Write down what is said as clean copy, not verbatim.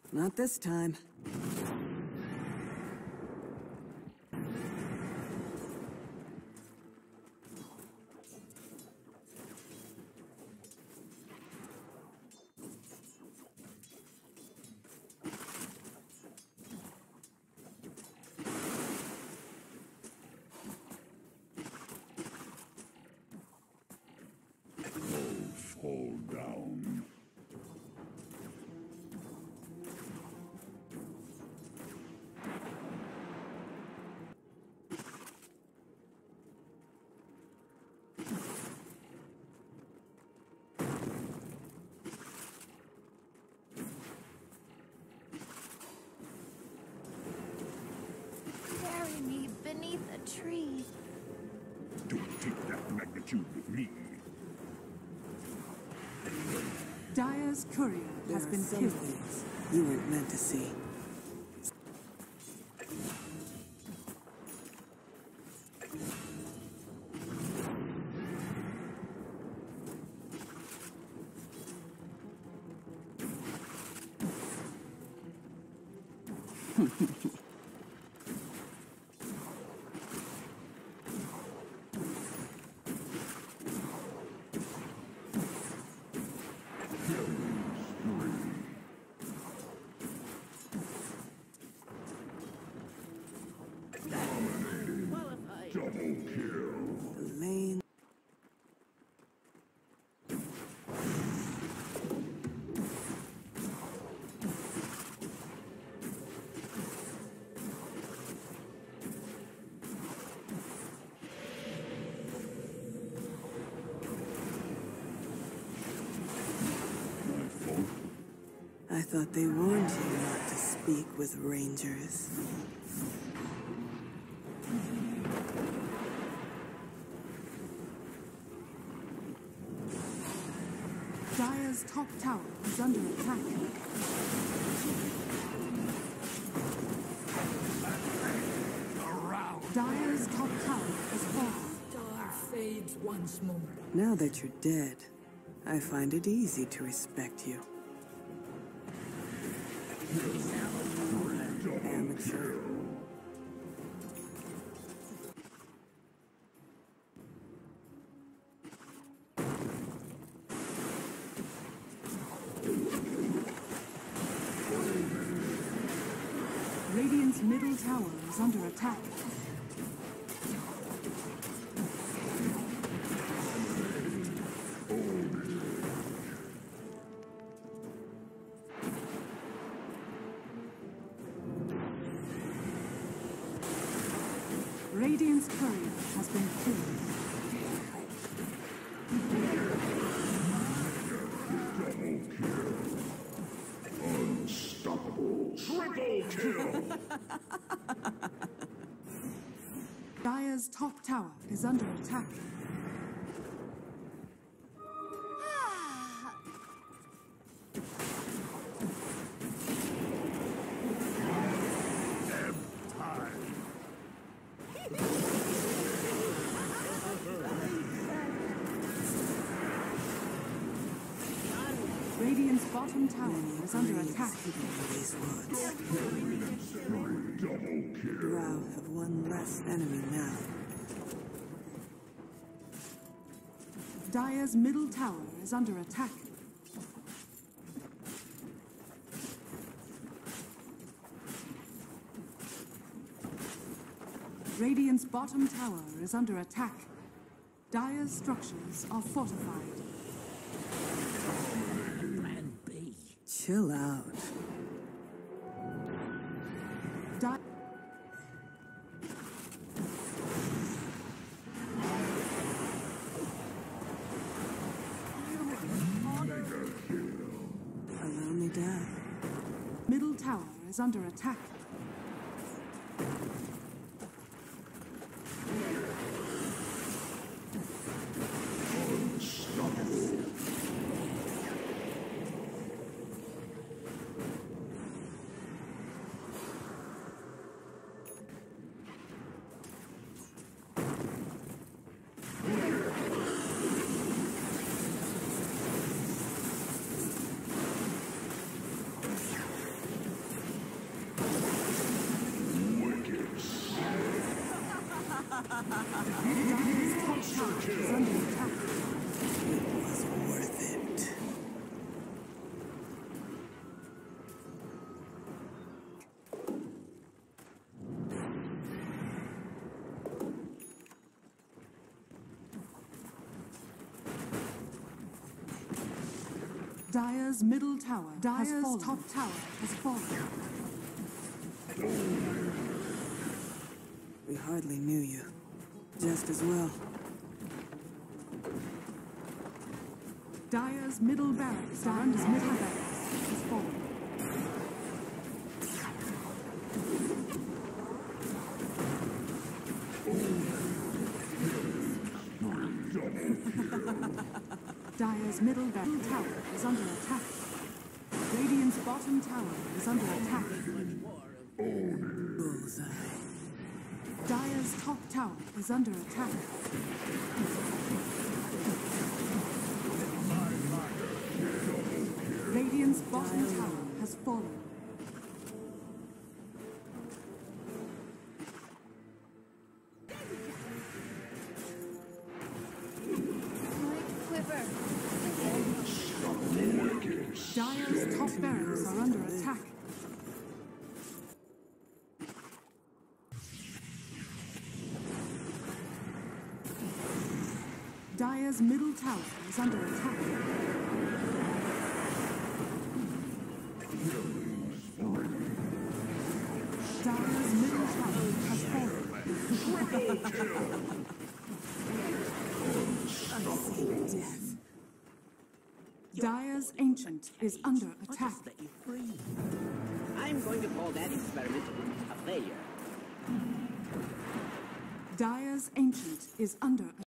Not this time. Fall down. Bury me beneath a tree. Don't take that magnitude with me. Dire's courier has been some killed. things you weren't meant to see. Double kill. The lane. My fault. I thought they warned you not to speak with rangers. Dire's top tower is under attack. Dire's top tower is fallen. Star fades once more. Now that you're dead, I find it easy to respect you. Amateur. Radiant's middle tower is under attack. Radiant's courier has been killed. Unstoppable. Triple kill. Dire's top tower is under attack. Radiant's bottom tower is under attack. These woods. Double kill. Drow have one less enemy now. Dire's middle tower is under attack. Radiant's bottom tower is under attack. Dire's structures are fortified. Plan B. Chill out. Di- A lonely death. Middle tower is under attack. Dire's top tower is under attack. It was worth it. Dire's middle tower Dire's top tower has fallen. We hardly knew you. Just as well. Dire's middle barracks are under middle barracks has fallen. Dire's middle barracks tower is under attack. Radiant's bottom tower is under attack. Bullseye. Dire's top tower is under attack. Radiant's bottom tower has fallen. Dire's top barracks are under attack. Dire's middle tower is under attack. Dire's middle tower has fallen. Death. Dire's ancient is under attack. Let you free. I'm going to call that experiment a failure. Dire's ancient is under attack.